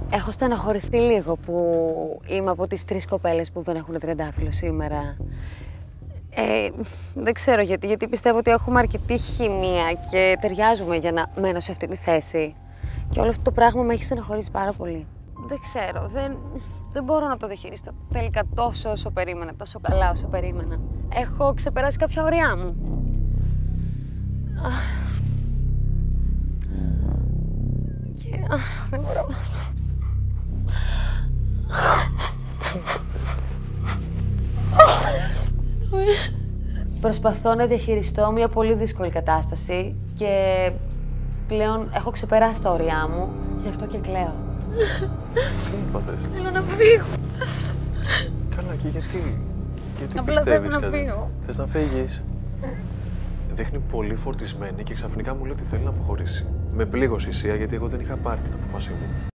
Έχω στεναχωρηθεί λίγο που είμαι από τις 3 κοπέλες που δεν έχουν τριαντάφυλλο σήμερα. Δεν ξέρω γιατί πιστεύω ότι έχουμε αρκετή χημεία και ταιριάζουμε για να μένω σε αυτή τη θέση. Και όλο αυτό το πράγμα με έχει στεναχωρήσει πάρα πολύ. Δεν ξέρω, δεν μπορώ να το διαχειριστώ τελικά τόσο όσο περίμενα, τόσο καλά όσο περίμενα. Έχω ξεπεράσει κάποια ωριά μου. Και δεν μπορώ. Προσπαθώ να διαχειριστώ μια πολύ δύσκολη κατάσταση και πλέον έχω ξεπεράσει τα όρια μου, γι' αυτό και κλαίω. Θέλω να φύγω. Καλά, και γιατί Απλά θέλω να φύγω. Θες να φύγεις? Δείχνει πολύ φορτισμένη και ξαφνικά μου λέει ότι θέλει να αποχωρήσει. Με πλήγωσε η Σία γιατί εγώ δεν είχα πάρει την απόφασή μου.